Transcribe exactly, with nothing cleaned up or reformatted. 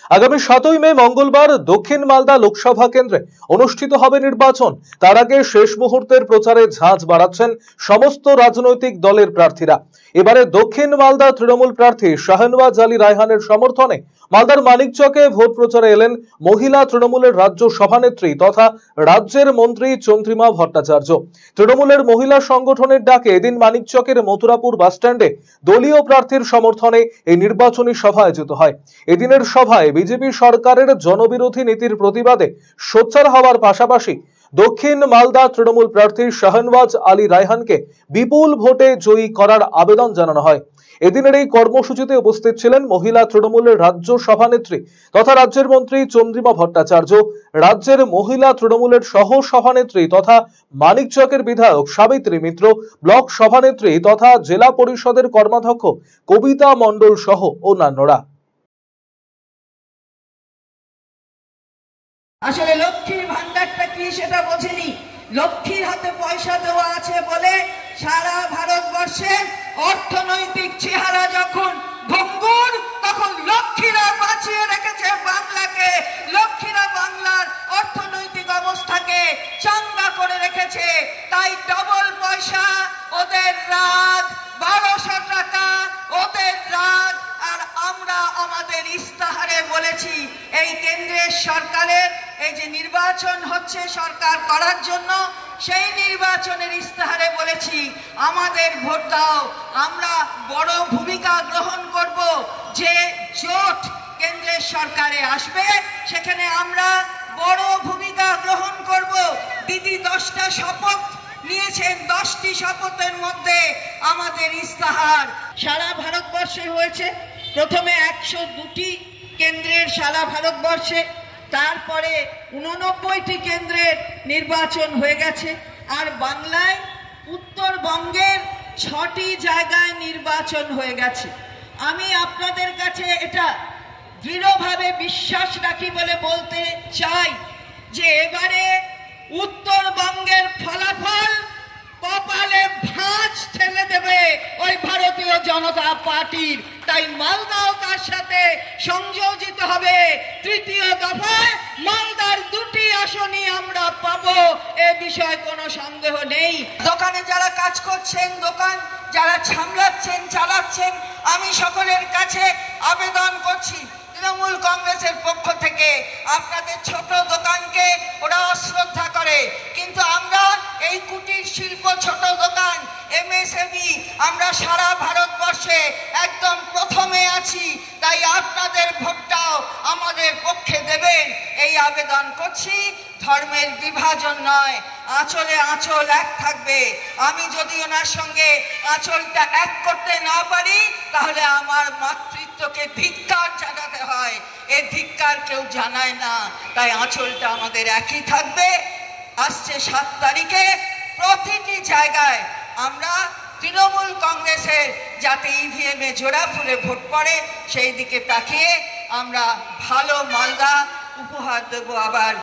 আগামী সাতই মে মঙ্গলবার দক্ষিণ মালদা লোকসভা কেন্দ্রে অনুষ্ঠিত হবে নির্বাচন। তার আগে শেষ মুহূর্তের প্রচারে ঝাঁঝ বাড়াচ্ছেন সমস্ত রাজনৈতিক দলের প্রার্থীরা। এবারে দক্ষিণ মালদা তৃণমূল প্রার্থী শাহনওয়াজ আলী রায়হানের সমর্থনে মালদার মানিকচকে ভোট প্রচারে এলেন মহিলা তৃণমূলের রাজ্য সভানেত্রী তথা রাজ্যের মন্ত্রী চন্দ্রিমা ভট্টাচার্য। তৃণমূলের মহিলা সংগঠনের ডাকে এদিন মানিকচকের মথুরাপুর বাসস্ট্যান্ডে দলীয় প্রার্থীর সমর্থনে এই নির্বাচনী সভা আয়োজিত হয়। এদিনের সভায় বিজেপি সরকারের জনবিরোধী নীতির প্রতিবাদে সোচ্চার হওয়ার পাশাপাশি দক্ষিণ মালদা তৃণমূল প্রার্থী শাহনওয়াজ আলী রায়হানকে বিপুল ভোটে জয়ী করার আবেদন জানানো হয়। এদিনের এই কর্মসূচিতে উপস্থিত ছিলেন মহিলা তৃণমূলের রাজ্য সভানেত্রী তথা রাজ্যের মন্ত্রী চন্দ্রিমা ভট্টাচার্য, রাজ্যের মহিলা তৃণমূলের সহ সভানেত্রী তথা মানিকচকের বিধায়ক সাবিত্রী মিত্র, ব্লক সভানেত্রী তথা জেলা পরিষদের কর্মাধ্যক্ষ কবিতা মণ্ডল সহ অন্যান্যরা। আসলে লক্ষ্মীর ভান্ডারটা কি সেটা বোঝেনি। লক্ষ্মীর হাতে পয়সা দেওয়া আছে বলে সারা ভারতবর্ষের অর্থনৈতিক চেহারা যখন ভঙ্গুর, তখন লক্ষ্মীরা বাঁচিয়ে রেখেছে বাংলাকে। লক্ষ্মীরা বাংলার অর্থনৈতিক অবস্থাকে চাঙ্গা করে রেখেছে। তাই ডবল পয়সা ওদের রাগ, বারোশো টাকা ওদের রাগ। আর আমরা আমাদের ইস্তাহারে বলেছি এই কেন্দ্রের সরকারের এই যে নির্বাচন হচ্ছে সরকার করার জন্য, সেই নির্বাচনের ইস্তাহারে বলেছি আমাদের ভোট দাও। আমরা বড় ভূমিকা গ্রহণ করব। যে জোট কেন্দ্রের সরকারে আসবে সেখানে আমরা বড় ভূমিকা গ্রহণ করব। দিদি দশটা শপথ নিয়েছেন, দশটি শপথের মধ্যে আমাদের ইস্তাহার সারা ভারতবর্ষে হয়েছে। প্রথমে একশো দুটি কেন্দ্রের সারা ভারতবর্ষে, তারপরে উননব্বইটি কেন্দ্রের নির্বাচন হয়ে গেছে। আর বাংলায় উত্তরবঙ্গের ছটি জায়গায় নির্বাচন হয়ে গেছে। আমি আপনাদের কাছে এটা দৃঢ়ভাবে বিশ্বাস রাখি বলে বলতে চাই যে এবারে উত্তরবঙ্গের ফলাফল কপালে ভাঁজ ঠেলে দেবে ওই ভারতীয় জনতা পার্টির। তাই মালদাও তার সাথে সংযোজিত হবে। তৃতীয় দফায় মালদার দুটি আসনই আমরা পাবো, এ বিষয়ে কোনো সন্দেহ নেই। দোকানে যারা কাজ করছেন, দোকান যারা সামলাচ্ছেন, চালাচ্ছেন, আমি সকলের কাছে আবেদন করছি তৃণমূল কংগ্রেসের পক্ষ থেকে আপনাদের ছোট দোকানকে ওরা অশ্রদ্ধা করে, কিন্তু আমরা এই কুটির শিল্প, ছোট দোকান, এমএসএমই আমরা সারা ভারতবর্ষে একদম প্রথমে আছি। তাই আপনাদের ভোটটাও আমাদের পক্ষে দেবেন এই আবেদন করছি। ধর্মের বিভাজন নয়, আঁচলে আঁচল এক থাকবে। আমি যদি ওনার সঙ্গে আঁচলটা এক করতে না পারি তাহলে আমার মাতৃত্বকে ধিক্কার জানাতে হয়। এ ধিক্কার কেউ জানায় না। তাই আঁচলটা আমাদের একই থাকবে। আসছে সাত তারিখে প্রতিটি জায়গায় আমরা তৃণমূল কংগ্রেসের যাতে ইভিএম এ জোড়া ফুলে ভোট পড়ে সেই দিকে তাকিয়ে আমরা ভালো মালদা উপহার দেব। আবার